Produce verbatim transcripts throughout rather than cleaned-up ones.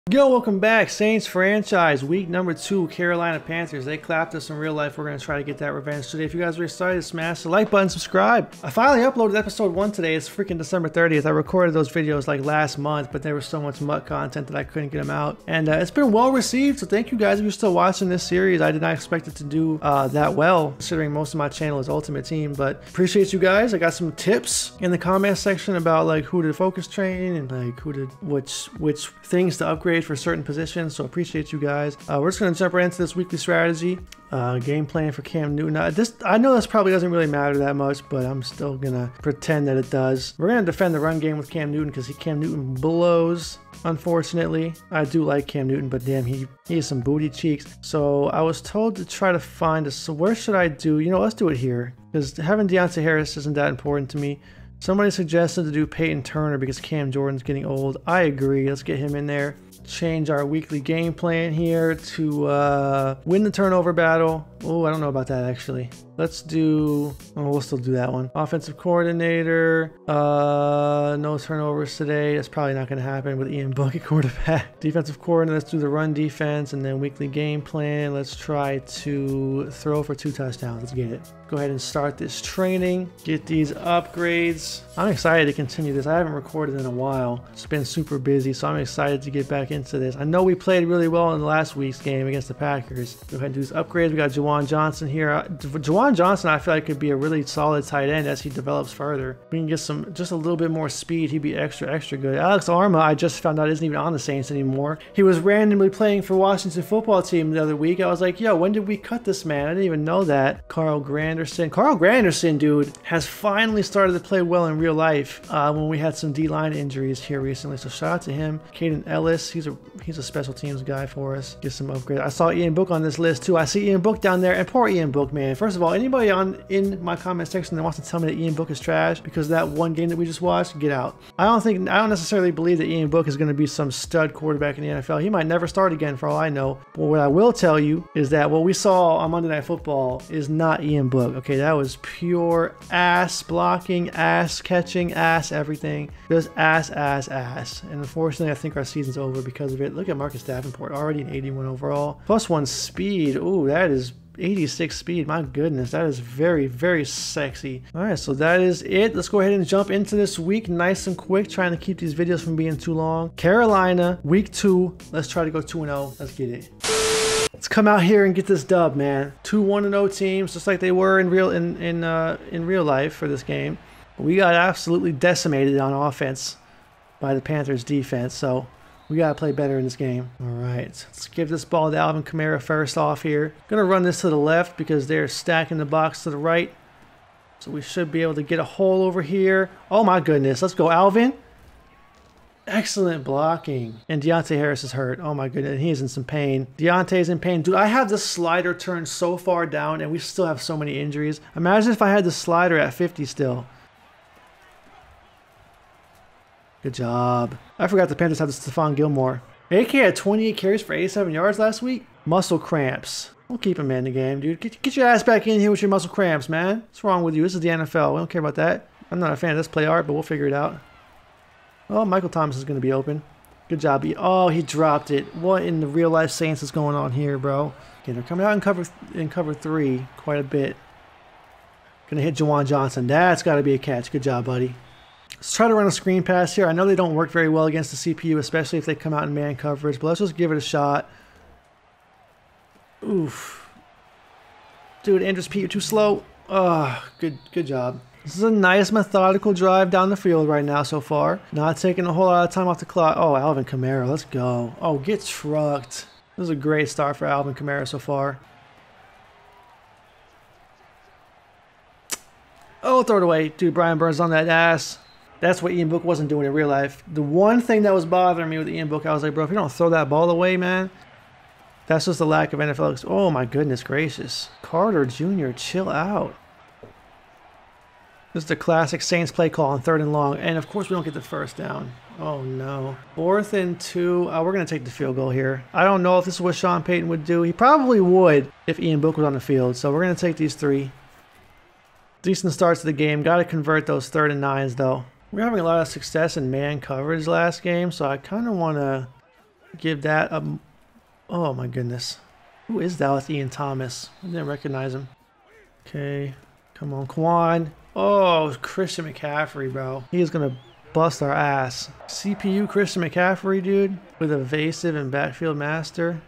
Yo, welcome back. Saints franchise, week number two, Carolina Panthers. They clapped us in real life. We're going to try to get that revenge today. If you guys are excited, smash the like button, subscribe. I finally uploaded episode one today. It's freaking December thirtieth. I recorded those videos like last month, but there was so much mutt content that I couldn't get them out. And uh, it's been well received, so thank you guys if you're still watching this series. I did not expect it to do uh, that well, considering most of my channel is Ultimate Team, but appreciate you guys. I got some tips in the comment section about like who to focus train and like who to, which, which things to upgrade for certain positions, so appreciate you guys. Uh, we're just going to jump right into this weekly strategy. Uh, game plan for Cam Newton. Uh, this, I know this probably doesn't really matter that much, but I'm still going to pretend that it does. We're going to defend the run game with Cam Newton because Cam Newton blows, unfortunately. I do like Cam Newton, but damn, he, he has some booty cheeks. So I was told to try to find a, so where should I do? You know, let's do it here because having Deontay Harris isn't that important to me. Somebody suggested to do Peyton Turner because Cam Jordan's getting old. I agree. Let's get him in there. Change our weekly game plan here to uh, win the turnover battle. Oh, I don't know about that actually. Let's do, oh, we'll still do that one. Offensive coordinator, uh, no turnovers today. That's probably not going to happen with Ian Book at quarterback. Defensive coordinator, let's do the run defense and then weekly game plan. Let's try to throw for two touchdowns. Let's get it. Go ahead and start this training. Get these upgrades. I'm excited to continue this. I haven't recorded in a while. It's been super busy, so I'm excited to get back into this. I know we played really well in last week's game against the Packers. Go ahead and do these upgrades. We got Juwan Johnson here. Uh, Juwan Johnson, I feel like could be a really solid tight end as he develops further. We can get some, just a little bit more speed. He'd be extra, extra good. Alex Arma, I just found out isn't even on the Saints anymore. He was randomly playing for Washington football team the other week. I was like, yo, when did we cut this man? I didn't even know that. Carl Granderson. Carl Granderson, dude, has finally started to play well in real life uh, when we had some D-line injuries here recently. So shout out to him. Caden Ellis, he's a he's a special teams guy for us. Get some upgrades. I saw Ian Book on this list too. I see Ian Book down there, and poor Ian Book, man. First of all, anybody on in my comment section that wants to tell me that Ian Book is trash because of that one game that we just watched, get out. I don't think I don't necessarily believe that Ian Book is going to be some stud quarterback in the N F L. He might never start again for all I know. But what I will tell you is that what we saw on Monday Night Football is not Ian Book. Okay, that was pure ass blocking, ass catching, ass everything. Just ass, ass, ass. And unfortunately, I think our season's over because of it. Look at Marcus Davenport, already an eighty-one overall. Plus one speed. Ooh, that is eighty-six speed. My goodness, that is very, very sexy. All right, so that is it. Let's go ahead and jump into this week nice and quick, trying to keep these videos from being too long. Carolina, week two. Let's try to go two and oh. Let's get it. Let's come out here and get this dub, man. Two one and oh teams, just like they were in real in in uh, in real life for this game. We got absolutely decimated on offense by the Panthers defense, so we gotta play better in this game. All right, let's give this ball to Alvin Kamara first off here. Gonna run this to the left because they're stacking the box to the right, so we should be able to get a hole over here. Oh my goodness, let's go, Alvin. Excellent blocking. And Deontay Harris is hurt. Oh my goodness, he is in some pain. Deontay's in pain. Dude, I have the slider turned so far down and we still have so many injuries. Imagine if I had the slider at fifty still. Good job. I forgot the Panthers had the Stephon Gilmore. A K had twenty-eight carries for eighty-seven yards last week. Muscle cramps. We'll keep him in the game, dude. Get, get your ass back in here with your muscle cramps, man. What's wrong with you? This is the N F L. We don't care about that. I'm not a fan of this play art, but we'll figure it out. Oh, Michael Thomas is going to be open. Good job. Oh, he dropped it. What in the real life Saints is going on here, bro? Okay, they're coming out in cover in cover three quite a bit. Gonna hit Juwan Johnson. That's got to be a catch. Good job, buddy. Let's try to run a screen pass here. I know they don't work very well against the C P U, especially if they come out in man coverage, but let's just give it a shot. Oof. Dude, Andrews Pete, you're too slow. Oh, good, good job. This is a nice methodical drive down the field right now so far. Not taking a whole lot of time off the clock. Oh, Alvin Kamara, let's go. Oh, get trucked. This is a great start for Alvin Kamara so far. Oh, throw it away. Dude, Brian Burns on that ass. That's what Ian Book wasn't doing in real life. The one thing that was bothering me with Ian Book, I was like, bro, if you don't throw that ball away, man, that's just the lack of N F L. Oh, my goodness gracious. Carter Junior, chill out. This is the classic Saints play call on third and long. And, of course, we don't get the first down. Oh, no. Fourth and two. Oh, we're going to take the field goal here. I don't know if this is what Sean Payton would do. He probably would if Ian Book was on the field. So we're going to take these three. Decent starts to the game. Got to convert those third and nines, though. We're having a lot of success in man coverage last game, so I kind of want to Give that a... Oh my goodness. Who is that with Ian Thomas? I didn't recognize him. Okay. Come on, Quan. Oh, Christian McCaffrey, bro. He is going to bust our ass. C P U Christian McCaffrey, dude. With evasive and backfield master.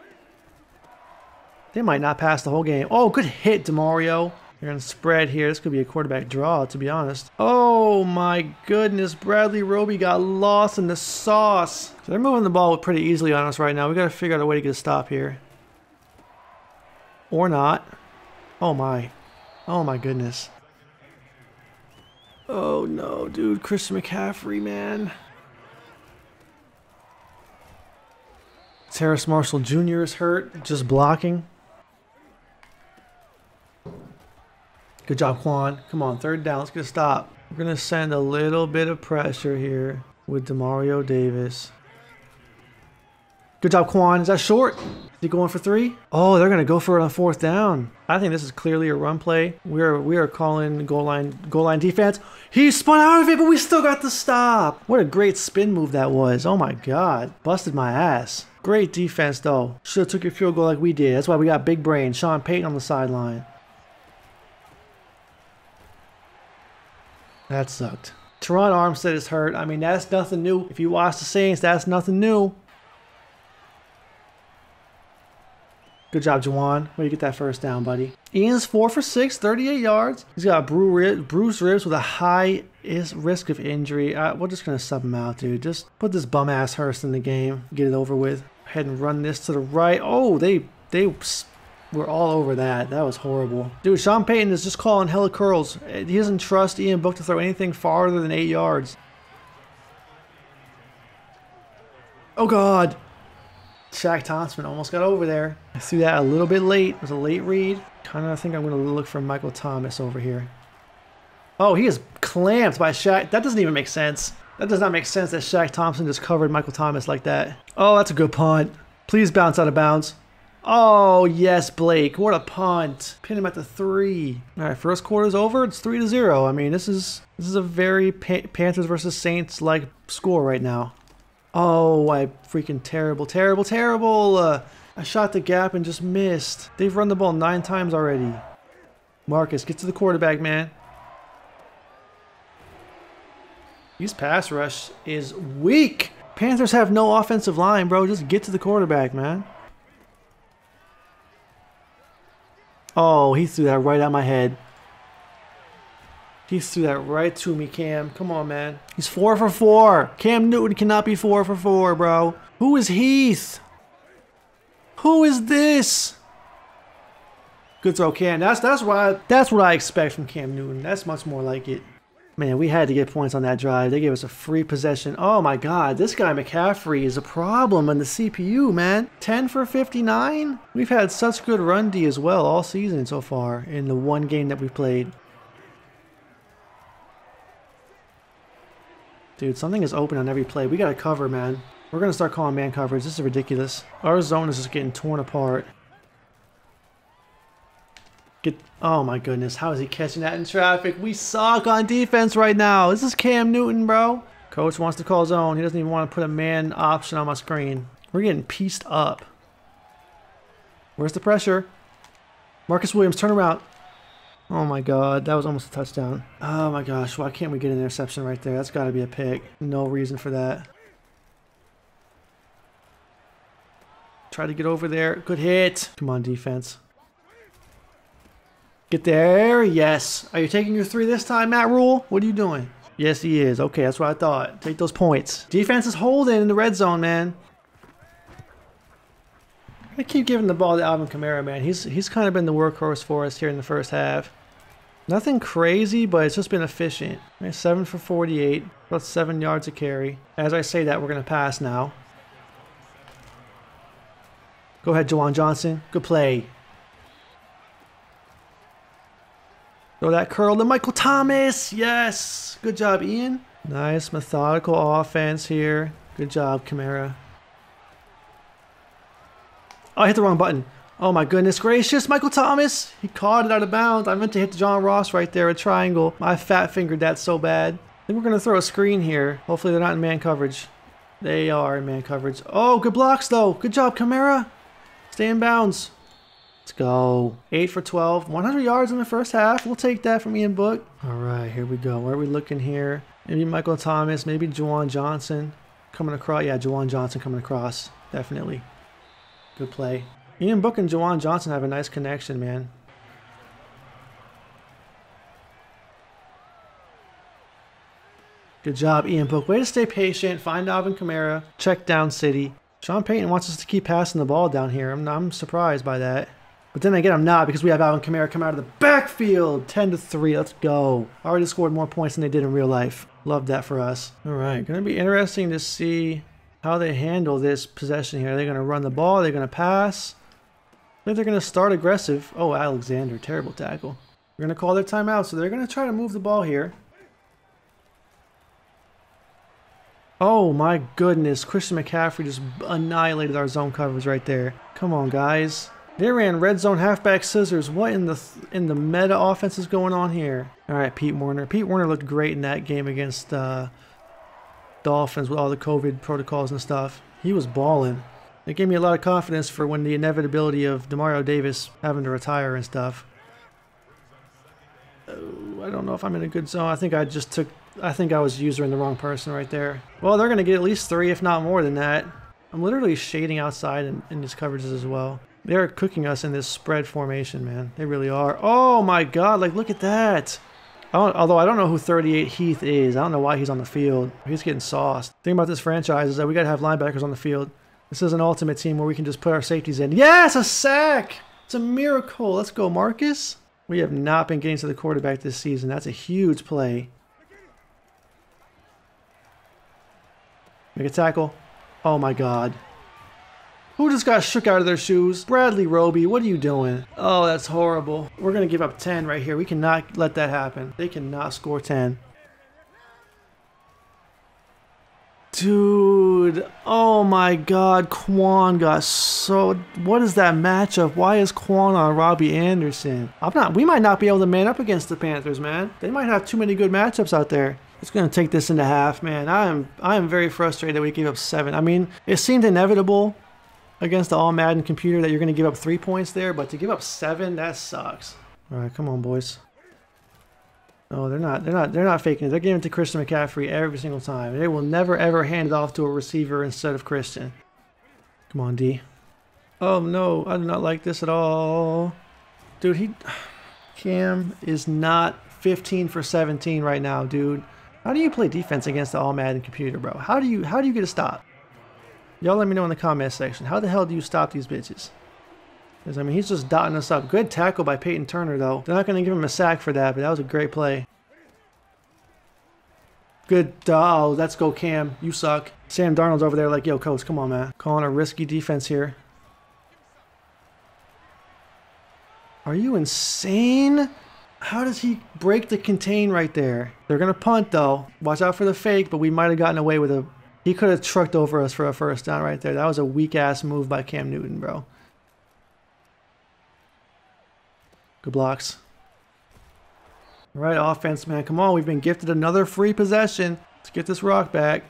They might not pass the whole game. Oh, good hit, DeMario. You're going to spread here. This could be a quarterback draw, to be honest. Oh, my goodness. Bradley Roby got lost in the sauce. So they're moving the ball pretty easily on us right now. We got to figure out a way to get a stop here. Or not. Oh, my. Oh, my goodness. Oh, no, dude. Christian McCaffrey, man. Terrace Marshall Junior is hurt. Just blocking. Good job, Quan. Come on, third down. Let's get a stop. We're going to send a little bit of pressure here with Demario Davis. Good job, Quan. Is that short? Is he going for three? Oh, they're going to go for it on fourth down. I think this is clearly a run play. We are we are calling goal line goal line defense. He spun out of it, but we still got the stop. What a great spin move that was. Oh my God. Busted my ass. Great defense, though. Should have took your field goal like we did. That's why we got big brain. Sean Payton on the sideline. That sucked. Teron Armstead is hurt. I mean, that's nothing new. If you watch the Saints, that's nothing new. Good job, Juwan. Way to get that first down, buddy. Ian's four for six, thirty-eight yards. He's got bruised ribs with a high risk of injury. Uh, we're just going to sub him out, dude. Just put this bum-ass Hurst in the game. Get it over with. Go ahead and run this to the right. Oh, they they were all over that. That was horrible. Dude, Sean Payton is just calling hella curls. He doesn't trust Ian Book to throw anything farther than eight yards. Oh, God. Shaq Thompson almost got over there. I threw that a little bit late. It was a late read. Kind of think I'm going to look for Michael Thomas over here. Oh, he is clamped by Shaq. That doesn't even make sense. That does not make sense that Shaq Thompson just covered Michael Thomas like that. Oh, that's a good punt. Please bounce out of bounds. Oh, yes, Blake. What a punt. Pin him at the three. All right, first quarter's over. It's three to zero. I mean, this is this is a very pa Panthers versus Saints-like score right now. Oh, I freaking terrible, terrible, terrible. Uh, I shot the gap and just missed. They've run the ball nine times already. Marcus, get to the quarterback, man. His pass rush is weak. Panthers have no offensive line, bro. Just get to the quarterback, man. Oh, he threw that right at my head. He threw that right to me, Cam. Come on, man. He's four for four. Cam Newton cannot be four for four, bro. Who is Heath? Who is this? Good throw, Cam. That's that's what I, that's what I expect from Cam Newton. That's much more like it. Man, we had to get points on that drive. They gave us a free possession. Oh my God, this guy McCaffrey is a problem on the C P U, man. ten for fifty-nine. We've had such good run D as well all season so far in the one game that we played. Dude, something is open on every play. We gotta cover, man. We're gonna start calling man coverage. This is ridiculous. Our zone is just getting torn apart. Get, oh my goodness, how is he catching that in traffic? We suck on defense right now. This is Cam Newton, bro. Coach wants to call zone. He doesn't even want to put a man option on my screen. We're getting pieced up. Where's the pressure? Marcus Williams, turn around. Oh my God, that was almost a touchdown. Oh my gosh, why can't we get an interception right there? That's got to be a pick. No reason for that. Try to get over there. Good hit. Come on, defense. Get there. Yes. Are you taking your three this time, Matt Rule? What are you doing? Yes, he is. Okay, that's what I thought. Take those points. Defense is holding in the red zone, man. I keep giving the ball to Alvin Kamara, man. He's he's kind of been the workhorse for us here in the first half. Nothing crazy, but it's just been efficient. Okay, seven for forty-eight, about seven yards a carry. As I say that, we're going to pass now. Go ahead, Juwan Johnson. Good play. Throw that curl to Michael Thomas. Yes. Good job, Ian. Nice methodical offense here. Good job, Kamara. Oh, I hit the wrong button. Oh my goodness gracious. Michael Thomas. He caught it out of bounds. I meant to hit John Ross right there, a triangle. I fat fingered that so bad. I think we're going to throw a screen here. Hopefully they're not in man coverage. They are in man coverage. Oh, good blocks though. Good job, Kamara. Stay in bounds. Let's go. eight for twelve. one hundred yards in the first half. We'll take that from Ian Book. All right, here we go. Where are we looking here? Maybe Michael Thomas. Maybe Juwan Johnson coming across. Yeah, Juwan Johnson coming across. Definitely. Good play. Ian Book and Juwan Johnson have a nice connection, man. Good job, Ian Book. Way to stay patient. Find Alvin Kamara. Check down City. Sean Payton wants us to keep passing the ball down here. I'm, I'm surprised by that. But then again, I'm not because we have Alvin Kamara come out of the backfield. ten to three. Let's go. Already scored more points than they did in real life. Love that for us. All right. Going to be interesting to see how they handle this possession here. Are they going to run the ball? Are they going to pass? I think they're going to start aggressive. Oh, Alexander. Terrible tackle. We're going to call their timeout. So they're going to try to move the ball here. Oh my goodness, Christian McCaffrey just annihilated our zone coverage right there. Come on, guys. They ran red zone halfback scissors. What in the th in the meta offense is going on here? All right, Pete Werner. Pete Werner looked great in that game against uh, Dolphins with all the COVID protocols and stuff. He was balling. It gave me a lot of confidence for when the inevitability of Demario Davis having to retire and stuff. Oh, I don't know if I'm in a good zone. I think I just took... I think I was using the wrong person right there. Well, they're going to get at least three, if not more than that. I'm literally shading outside in, in these coverages as well. They're cooking us in this spread formation, man. They really are. Oh, my God. Like, look at that. I don't, although I don't know who thirty-eight Heath is. I don't know why he's on the field. He's getting sauced. The thing about this franchise is that we got to have linebackers on the field. This is an ultimate team where we can just put our safeties in. Yes, a sack. It's a miracle. Let's go, Marcus. We have not been getting to the quarterback this season. That's a huge play. Make a tackle. Oh my God. Who just got shook out of their shoes? Bradley Roby, what are you doing? Oh, that's horrible. We're going to give up ten right here. We cannot let that happen. They cannot score ten. Dude. Oh my God. Quan got so... What is that matchup? Why is Quan on Robbie Anderson? I'm not... We might not be able to man up against the Panthers, man. They might have too many good matchups out there. It's going to take this into half, man. I am I am very frustrated that we gave up seven. I mean, it seemed inevitable against the All Madden computer that you're going to give up three points there, but to give up seven, that sucks. All right, come on, boys. Oh, they're not. They're not. They're not faking it. They're giving it to Christian McCaffrey every single time. They will never ever hand it off to a receiver instead of Christian. Come on, D. Oh no, I do not like this at all, dude. He Cam is not fifteen for seventeen right now, dude. How do you play defense against the All Madden computer, bro? How do you how do you get a stop? Y'all let me know in the comment section. How the hell do you stop these bitches? Because, I mean, he's just dotting us up. Good tackle by Peyton Turner, though. They're not going to give him a sack for that, but that was a great play. Good. Oh, let's go, Cam. You suck. Sam Darnold's over there like, yo, coach, come on, man. Calling a risky defense here. Are you insane? How does he break the contain right there? They're going to punt, though. Watch out for the fake, but we might have gotten away with a... He could have trucked over us for a first down right there. That was a weak-ass move by Cam Newton, bro. Good blocks. All right, offense, man. Come on. We've been gifted another free possession. Let's get this rock back.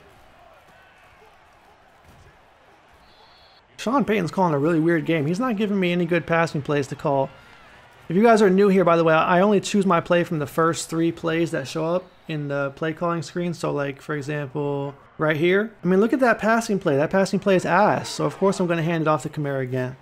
Sean Payton's calling a really weird game. He's not giving me any good passing plays to call. If you guys are new here, by the way, I only choose my play from the first three plays that show up in the play calling screen. So, like, for example, right here. I mean, look at that passing play. That passing play is ass. So, of course, I'm going to hand it off to Kamara again.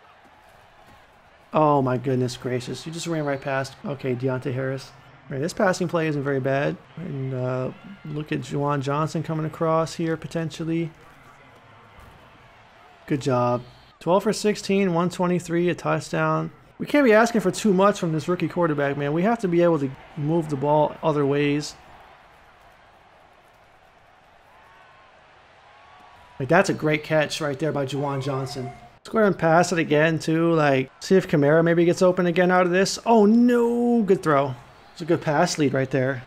Oh, my goodness gracious. You just ran right past. Okay, Deontay Harris. All right, this passing play isn't very bad. And uh, look at Juwan Johnson coming across here, potentially. Good job. twelve for sixteen, one twenty-three, a touchdown. We can't be asking for too much from this rookie quarterback, man. We have to be able to move the ball other ways. Like, that's a great catch right there by Juwan Johnson. Let's go ahead and pass it again, too. Like, see if Kamara maybe gets open again out of this. Oh, no. Good throw. It's a good pass lead right there.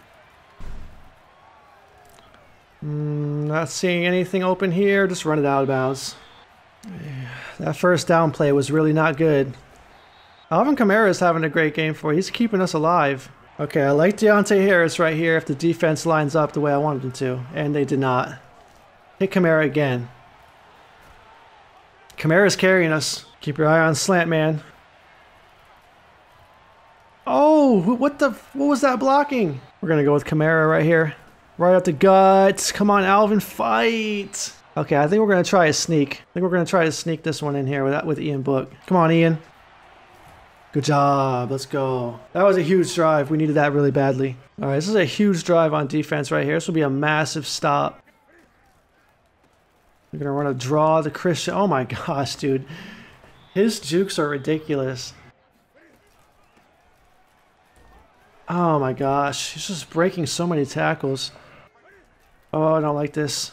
Mm, not seeing anything open here. Just run it out of bounds. Yeah, that first down play was really not good. Alvin Kamara is having a great game for you. He's keeping us alive. Okay, I like Deontay Harris right here if the defense lines up the way I wanted them to. And they did not. Hit Kamara again. Kamara's carrying us. Keep your eye on slant, man. Oh, what the, what was that blocking? We're gonna go with Kamara right here. Right up the guts. Come on, Alvin, fight. Okay, I think we're gonna try a sneak. I think we're gonna try to sneak this one in here with that with Ian Book. Come on, Ian. Good job. Let's go. That was a huge drive. We needed that really badly. All right, this is a huge drive on defense right here. This will be a massive stop. We're gonna run a draw to Christian. Oh my gosh, dude. His jukes are ridiculous. Oh my gosh. He's just breaking so many tackles. Oh, I don't like this.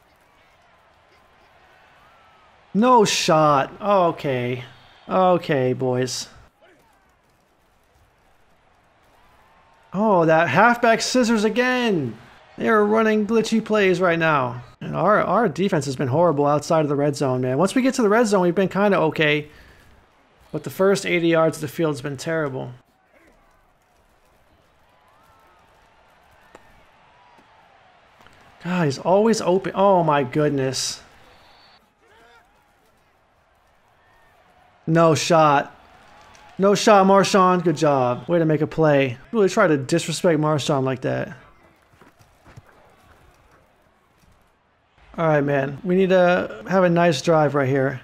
No shot. Oh, okay. Okay, boys. Oh, that halfback scissors again. They are running glitchy plays right now. And our, our defense has been horrible outside of the red zone, man. Once we get to the red zone, we've been kind of okay. But the first eighty yards of the field has been terrible. God, he's always open. Oh my goodness. No shot. No shot, Marshawn. Good job. Way to make a play. Really try to disrespect Marshawn like that. Alright, man. We need to have a nice drive right here.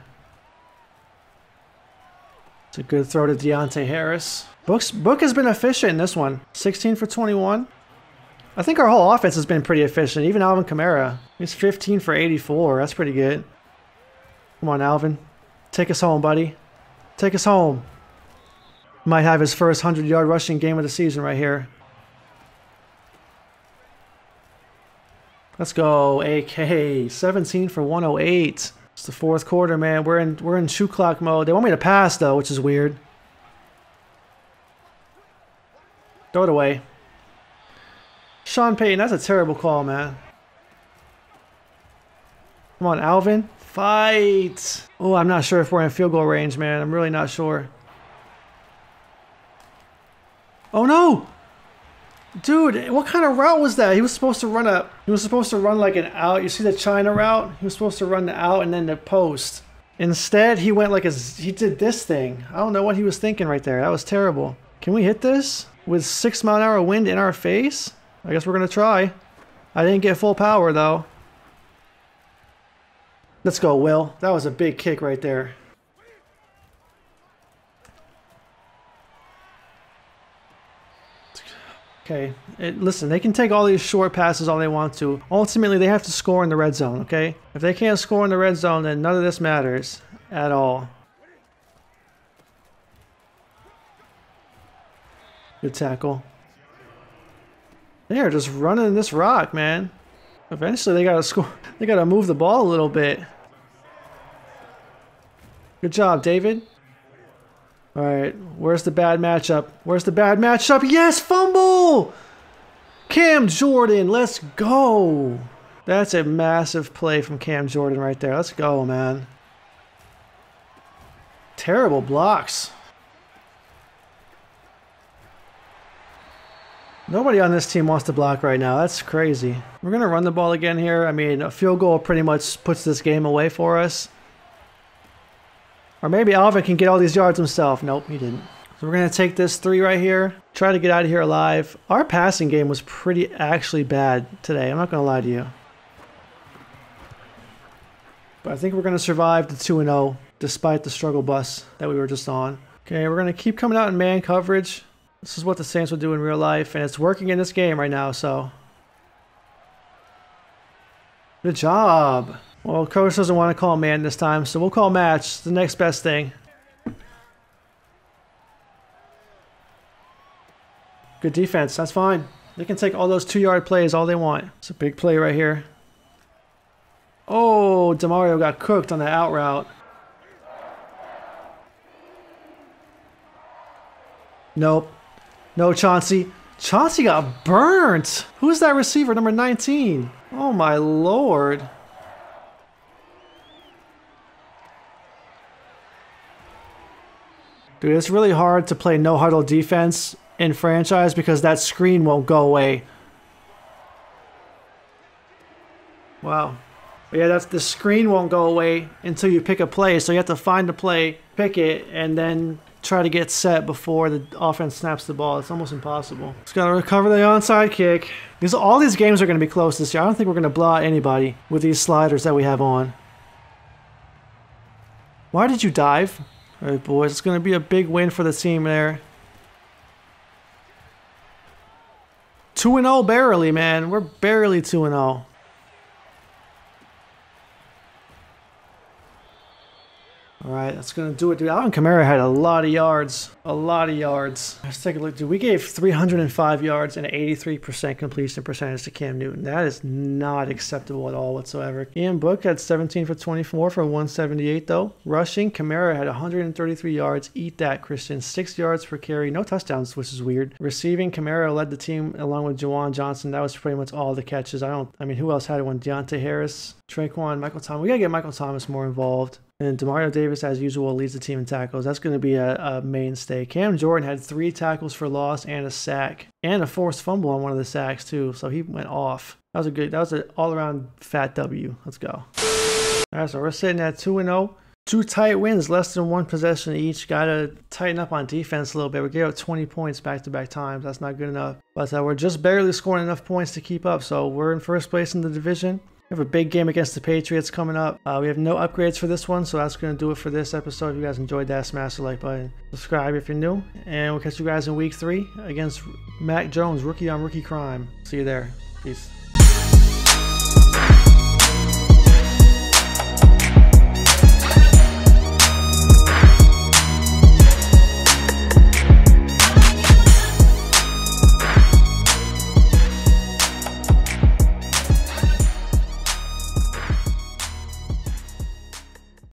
It's a good throw to Deontay Harris. Book's, Book has been efficient in this one. sixteen for twenty-one. I think our whole offense has been pretty efficient. Even Alvin Kamara. He's fifteen for eighty-four. That's pretty good. Come on, Alvin. Take us home, buddy. Take us home. Might have his first hundred yard rushing game of the season right here. Let's go, A K. seventeen for one oh eight. It's the fourth quarter, man. We're in we're in shoe clock mode. They want me to pass though, which is weird. Throw it away. Sean Payton, that's a terrible call, man. Come on, Alvin. Fight. Oh, I'm not sure if we're in field goal range, man. I'm really not sure. Oh no! Dude, what kind of route was that? He was supposed to run a he was supposed to run like an out. You see the China route? He was supposed to run the out and then the post. Instead, he went like a he did this thing. I don't know what he was thinking right there. That was terrible. Can we hit this with six mile an hour wind in our face? I guess we're gonna try. I didn't get full power though. Let's go, Will. That was a big kick right there. Okay, it, listen, they can take all these short passes all they want to. Ultimately, they have to score in the red zone, okay? If they can't score in the red zone, then none of this matters at all. Good tackle. They are just running this rock, man. Eventually, they gotta score. They gotta move the ball a little bit. Good job, David. All right, where's the bad matchup? Where's the bad matchup? Yes, fumble! Cam Jordan, let's go. That's a massive play from Cam Jordan right there. Let's go, man. Terrible blocks. Nobody on this team wants to block right now. That's crazy. We're going to run the ball again here. I mean, a field goal pretty much puts this game away for us. Or maybe Alvin can get all these yards himself. Nope, he didn't. So we're going to take this three right here. Try to get out of here alive. Our passing game was pretty actually bad today. I'm not going to lie to you. But I think we're going to survive the two and oh despite the struggle bus that we were just on. Okay, we're going to keep coming out in man coverage. This is what the Saints would do in real life, and it's working in this game right now, so. Good job. Well, coach doesn't want to call man this time, so we'll call match. It's the next best thing. Good defense. That's fine. They can take all those two-yard plays all they want. It's a big play right here. Oh, DeMario got cooked on the out route. Nope. No, Chauncey. Chauncey got burnt. Who's that receiver, number nineteen? Oh, my Lord. Dude, it's really hard to play no-huddle defense in franchise because that screen won't go away. Wow. But yeah, that's the screen won't go away until you pick a play. So you have to find the play, pick it, and then try to get set before the offense snaps the ball. It's almost impossible. Just gotta recover the onside kick. Because all these games are gonna be close this year. I don't think we're gonna blow out anybody with these sliders that we have on. Why did you dive? All right, boys, it's gonna be a big win for the team there. two and oh barely, man. We're barely two and oh. All right, that's going to do it, dude. Alvin Kamara had a lot of yards. A lot of yards. Let's take a look, dude. We gave three hundred five yards and eighty-three percent completion percentage to Cam Newton. That is not acceptable at all whatsoever. Ian Book had seventeen for twenty-four for one seventy-eight, though. Rushing, Kamara had one hundred thirty-three yards. Eat that, Christian. Six yards per carry. No touchdowns, which is weird. Receiving, Kamara led the team along with Juwan Johnson. That was pretty much all the catches. I don't, I mean, who else had one? Deontay Harris, Traquan, Michael Thomas. We got to get Michael Thomas more involved. And Demario Davis, as usual, leads the team in tackles. That's going to be a, a mainstay. Cam Jordan had three tackles for loss and a sack. And a forced fumble on one of the sacks, too. So he went off. That was a good, that was an all-around fat W. Let's go. All right, so we're sitting at two and oh. Two tight wins, less than one possession each. Got to tighten up on defense a little bit. We gave up twenty points back-to-back times. That's not good enough. But uh, we're just barely scoring enough points to keep up. So we're in first place in the division. We have a big game against the Patriots coming up. Uh, we have no upgrades for this one, so that's going to do it for this episode. If you guys enjoyed that, smash the like button. Subscribe if you're new. And we'll catch you guys in week three against Mac Jones, rookie on rookie crime. See you there. Peace.